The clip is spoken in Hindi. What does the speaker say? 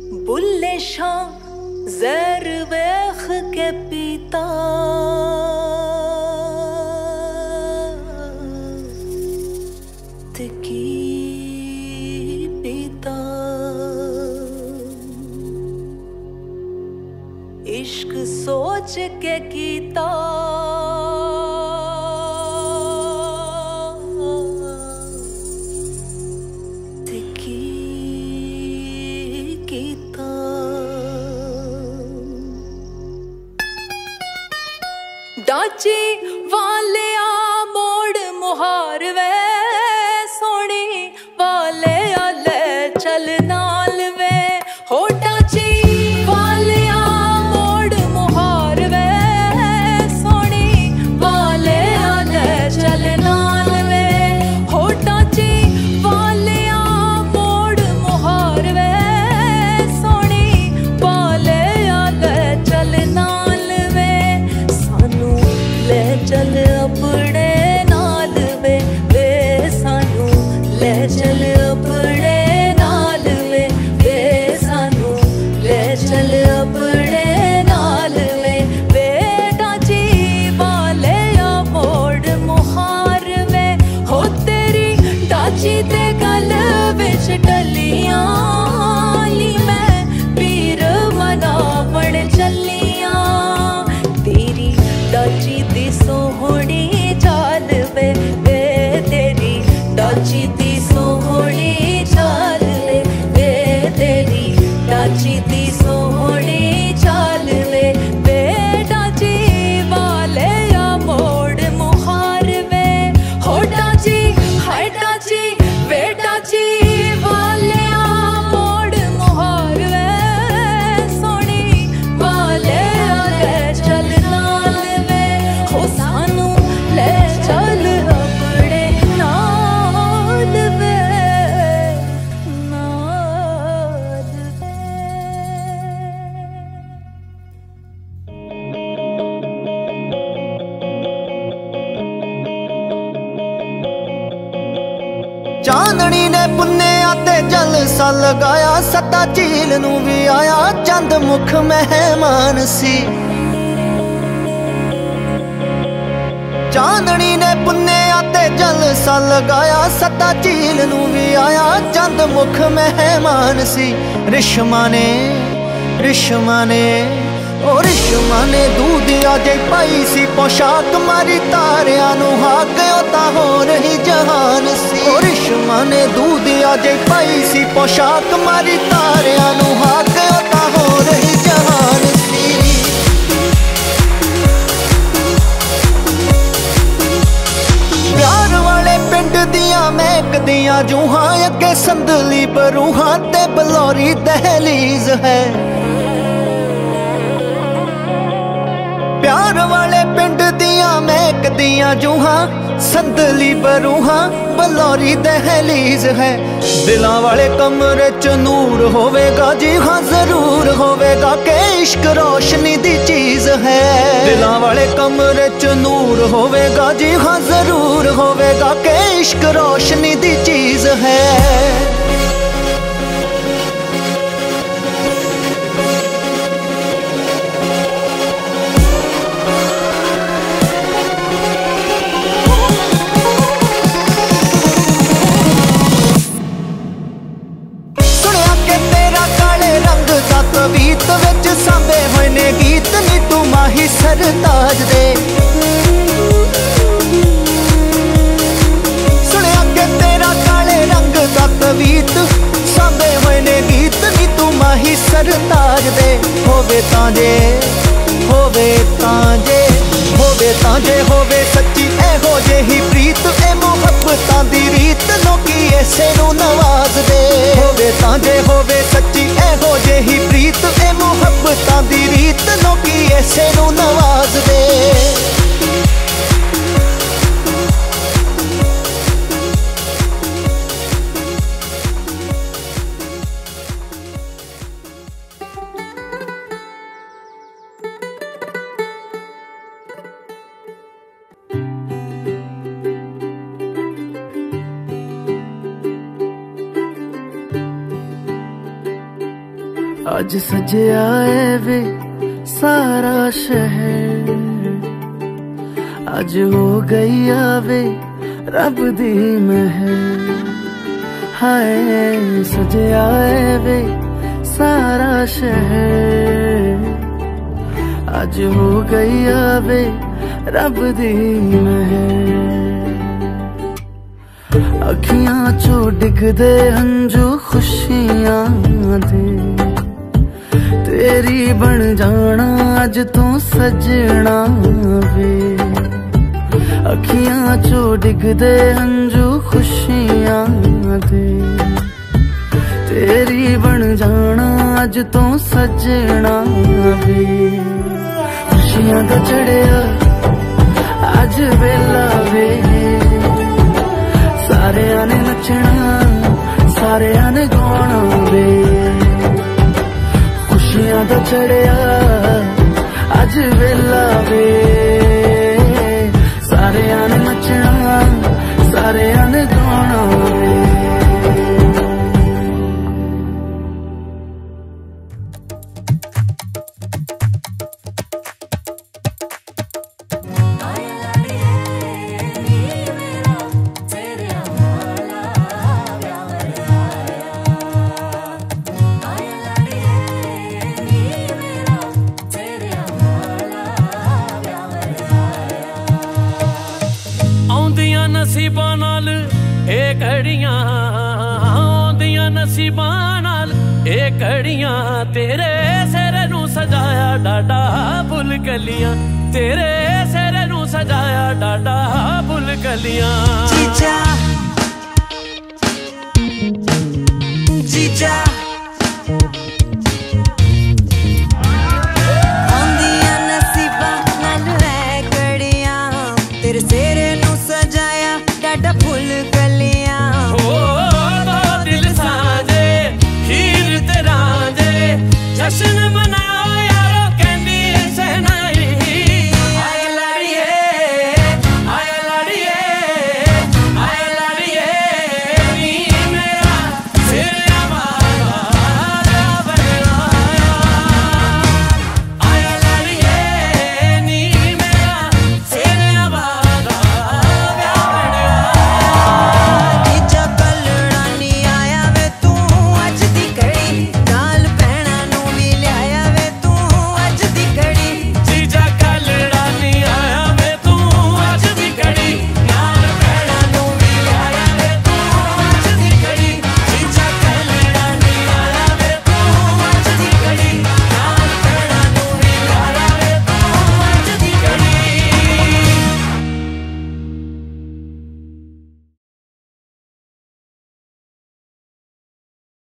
बुल्ले शां जहर वेख के पीता की पीता इश्क सोच के कीता डाची वाले आ मोड़ मुहार वे सोनी वाले आले चल नाल वे हो डाची वाले आ मोड़ मुहार वे सोनी वाले आले चल नाल वे हो डाची वाले आ मोड़ मुहार वे सोनी वाले आले चल नाल वे सानू ले चल अपने नाल वे सानू ले चल अपने नाल वे सानू ले चल अपने नाल वे डाची वाले आ मोड़ मुहार वे हो तेरी डाची ते गल विच डलियां नी मैं पीर मनावण चलियां तेरी डाची दी सोहनी चाल वे तेरी डाची दी सोहनी चाल वे तेरी डाची दी सोहनी चाल वे डाची वाले आ मोड़ मुहार वे हो डाची हाय डाची वे डाची वाले आ मोड़ मुहार वे सोनी वाले आले चल नाल वे हो सानू ले चल अपने नाल वे चांदनी ने पुन्नेया ते जलसा लगाया सता झील नू भी आया चंद मुख मेहमान सी चांदनी ने पुन्नेया ते जलसा लगाया सता झील नू भी आया चंद मुख मेहमान सी रिश्मा ने ओ रिश्मा ने दूधिया जे पाई सी पोशाक मारी तारिया नू हाक ओता हो रही जहान सी ओ रिश्मा ने दूधिया जे पाई सी पोशाक मारी तारिया नू हाक ओता हो रही जहान सी प्यार वाले पिंड दियां महकदियां जूहां अगे संदली बरूहां ते बलौरी दहलीज है प्यार वाले पिंड दियां महकदियां जूहां संदली बरूहां बलौरी दहलीज है दिलां वाले कमरे च नूर होवेगा जी हाँ जरूर होवेगा के इश्क रोशनी दी चीज है दिलां वाले कमरे च नूर होवेगा जी हाँ जरूर होवेगा के इश्क रोशनी दी चीज है कवीत विच सांभे होए ने गीत नी तू माही सरताज दे सुनिया के तेरा काले रंग दा कवीत सांभे होए ने गीत नी तू माही सरताज दे होवे तांजे होवे सच्ची एहो जेही प्रीत ए मुहब्बतां दी रीत लोकी ऐसे नू नवाज दे होवे तांजे होवे सच्ची एहो जेही प्रीत ए मुहब्बतां दी रीत लोकी ऐसे नू नवाज दे आज सजया है वे सारा शहर, आज हो गई आवे रब दी महर। हाय सजया है वे सारा शहर, आज हो गई आवे रब दी महर। अखियां चो डिगदे हंजू खुशियां दे, तेरी बन जाना अज तो सजना वे। अखियां चो डिगदे हंजू खुशियां दे, तेरी बन जाना अज तो सजना वे। खुशियां दा चढ़िया अज वेला वे, सारे ने नचना सारे ने गाना वे। खुशियां दा चढ़िया अज वेला वे, सारे ने नचना सारे ने गाना वे। नसीबां नाल ए घड़ियां, आउंदियां नसीबां नाल ए घड़ियां, तेरे सिर नू सजाया डाडा फुल कलियां, तेरे सिर नू सजाया डाडा फुल कलियां। जीजा जीजा आउंदियां नसीबां नाल ए घड़ियां, तेरे सिर नू सजाया डाडा फुल कलियां।